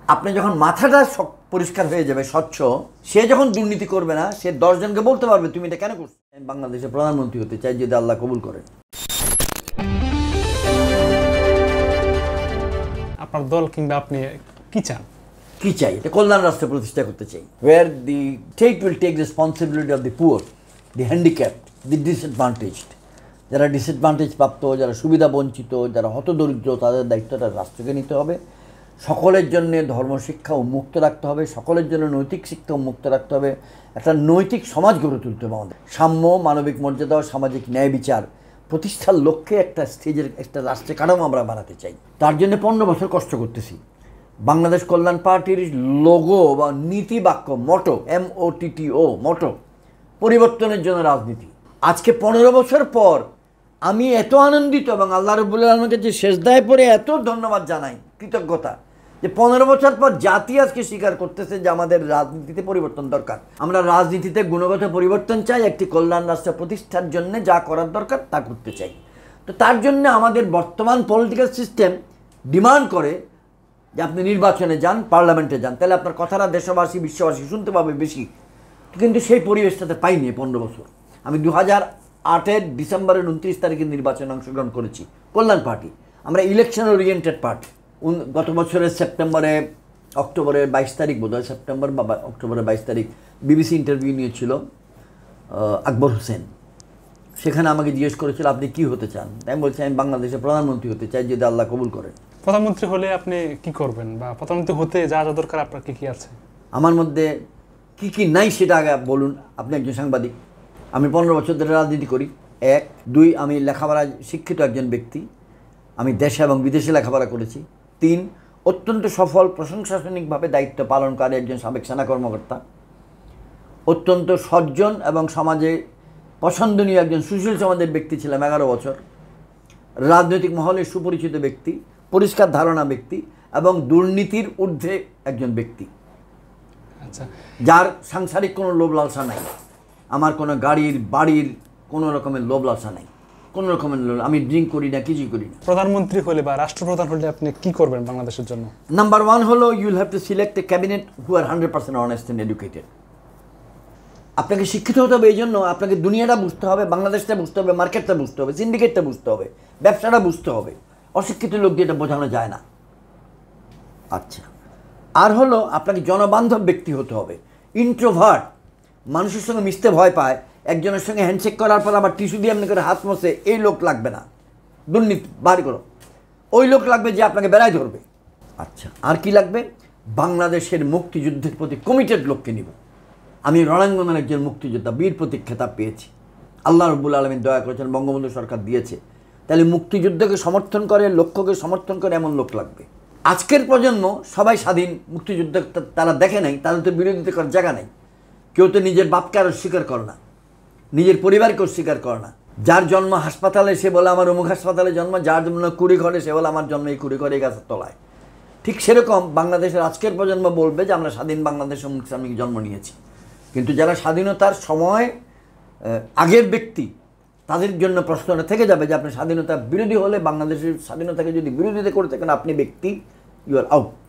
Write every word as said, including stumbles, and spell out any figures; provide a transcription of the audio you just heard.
আপনি যখন মাথাটা পরিষ্কার হয়ে যাবে, স্বচ্ছ, সে যখন দুর্নীতি করবে না, সে দশজনকে বলতে পারবে তুমি এটা কেন করছো। আমি বাংলাদেশের প্রধানমন্ত্রী হতে চাই যদি আল্লাহ কবুল করেন। আপনার দল কিংবা আপনি কি চান? কি চাই? এটা কল্যাণ রাষ্ট্র প্রতিষ্ঠা করতে চাই, where the state will take responsibility of the poor, the handicapped, the disadvantaged. যারা ডিসঅ্যাডভান্টেজ প্রাপ্ত, যারা সুবিধা বঞ্চিত, যারা হতদরিদ্র, তাদের দায়িত্বটা রাষ্ট্রকে নিতে হবে। সকলের জন্য ধর্মশিক্ষা উন্মুক্ত রাখতে হবে, সকলের জন্য নৈতিক শিক্ষা উন্মুক্ত রাখতে হবে। একটা নৈতিক সমাজ গড়ে তুলতে হবে আমাদের। সাম্য, মানবিক মর্যাদা, সামাজিক ন্যায় বিচার প্রতিষ্ঠার লক্ষ্যে একটা স্টেজের একটা রাষ্ট্রের কাঠামো আমরা বানাতে চাই। তার জন্য পনেরো বছর কষ্ট করতেছি। বাংলাদেশ কল্যাণ পার্টির লোগো বা নীতি বাক্য, মোটো, এম ও টি টি ও, মোটো, পরিবর্তনের জন্য রাজনীতি। আজকে পনেরো বছর পর আমি এত আনন্দিত এবং আল্লাহ রাব্বুল আলামিনকে যে সেজদায় পড়ে এত ধন্যবাদ জানাই, কৃতজ্ঞতা, যে পনেরো বছর পর জাতি আজকে স্বীকার করতেছে যে আমাদের রাজনীতিতে পরিবর্তন দরকার। আমরা রাজনীতিতে গুণগত পরিবর্তন চাই, একটি কল্যাণ রাষ্ট্র প্রতিষ্ঠার জন্য যা করার দরকার তা করতে চাই। তো তার জন্য আমাদের বর্তমান পলিটিক্যাল সিস্টেম ডিমান্ড করে যে আপনি নির্বাচনে যান, পার্লামেন্টে যান, তাহলে আপনার কথাটা দেশবাসী বিশ্ববাসী শুনতে পাবে বেশি। কিন্তু সেই পরিবেশটাতে পাইনি পনেরো বছর। আমি দু হাজার আটের ডিসেম্বরের উনত্রিশ তারিখে নির্বাচনে অংশগ্রহণ করেছি। কল্যাণ পার্টি, আমরা ইলেকশন ওরিয়েন্টেড পার্টি। গত বছরের সেপ্টেম্বরে, অক্টোবরের বাইশ তারিখ বোধ হয়, সেপ্টেম্বর বা অক্টোবরের বাইশ তারিখ বিবিসি ইন্টারভিউ নিয়েছিল আকবর হোসেন। সেখানে আমাকে জিজ্ঞেস করেছিল আপনি কি হতে চান। আমি বলছি আমি বাংলাদেশের প্রধানমন্ত্রী হতে চাই যদি আল্লাহ কবুল করেন। প্রধানমন্ত্রী হলে আপনি কি করবেন, বা প্রধানমন্ত্রী হতে যা যা দরকার আপনার কি কি আছে? আমার মধ্যে কি কি নাই সেটা আগে বলুন। আপনি একজন সাংবাদিক, আমি পনেরো বছর ধরে রাজনীতি করি। এক, দুই, আমি লেখাপড়া শিক্ষিত একজন ব্যক্তি, আমি দেশে এবং বিদেশে লেখাপড়া করেছি। তিন, অত্যন্ত সফল প্রশাসনিকভাবে দায়িত্ব পালনকারী একজন সাবেক সেনা কর্মকর্তা, অত্যন্ত সজ্জন এবং সমাজে পছন্দনীয় একজন সুশীল সমাজের ব্যক্তি ছিলাম এগারো বছর, রাজনৈতিক মহলে সুপরিচিত ব্যক্তি, পরিষ্কার ধারণা ব্যক্তি এবং দুর্নীতির ঊর্ধ্বে একজন ব্যক্তি। আচ্ছা, যার সাংসারিক কোনো লোভ লালসা নাই। আমার কোনো গাড়ির বাড়ির কোনো রকমের লোভ লালসা নাই, কোনো রকমের লোভ, আমি ড্রিঙ্ক করি না, কিছুই করি না। প্রধানমন্ত্রী হলে বা রাষ্ট্রপ্রধান হলে আপনি কি করবেন বাংলাদেশের জন্য? নাম্বার ওয়ান হলো you will have to select a cabinet who are hundred percent honest and educated. আপনাকে শিক্ষিত হতে হবে, এই জন্য আপনাকে দুনিয়াটা বুঝতে হবে, বাংলাদেশটা বুঝতে হবে, মার্কেটটা বুঝতে হবে, সিন্ডিকেটটা বুঝতে হবে, ব্যবসাটা বুঝতে হবে। অশিক্ষিত লোক দিয়ে এটা বোঝানো যায় না। আচ্ছা, আর হলো আপনাকে জনবান্ধব ব্যক্তি হতে হবে, ইন্ট্রোভার্ট, মানুষের সঙ্গে মিশতে ভয় পায়, একজনের সঙ্গে হ্যান্ডশেক করার পর আবার টিস্যু দিয়ে এমনি করে হাত মোছে, এই লোক লাগবে না। দুর্নীতি বাড়ি করো, ওই লোক লাগবে যে আপনাকে বেড়ায় ধরবে। আচ্ছা, আর কি লাগবে? বাংলাদেশের মুক্তিযুদ্ধের প্রতি কমিটেড লোককে নিব। আমি রণাঙ্গনের একজন মুক্তিযোদ্ধা, বীর প্রতীক খেতাব পেয়েছি। আল্লাহ রাব্বুল আলামিন দয়া করেছেন, বঙ্গবন্ধু সরকার দিয়েছে। তাহলে মুক্তিযুদ্ধকে সমর্থন করে, লক্ষ্যকে সমর্থন করে এমন লোক লাগবে। আজকের প্রজন্ম সবাই স্বাধীন, মুক্তিযুদ্ধ তারা দেখে নাই, তাদের তো বিরোধিতা করার জায়গা নেই। কেউ তো নিজের বাপকে আর অস্বীকার করে না, নিজের পরিবারকে অস্বীকার করে না। যার জন্ম হাসপাতালে সে বলে আমার অমুক হাসপাতালে জন্ম, যার জন্ম কুড়ি ঘরে সে বলে আমার জন্ম এই কুড়ি ঘরে গাছের তলায়। ঠিক সেরকম বাংলাদেশের আজকের প্রজন্ম বলবে যে আমরা স্বাধীন বাংলাদেশে মুক্তি আমি জন্ম নিয়েছি। কিন্তু যারা স্বাধীনতার সময় আগের ব্যক্তি, তাদের জন্য প্রশ্নটা থেকে যাবে যে আপনি স্বাধীনতা বিরোধী হলে, বাংলাদেশের স্বাধীনতাকে যদি বিরোধিতা করে থাকেন আপনি ব্যক্তি, ইউ আর আউট।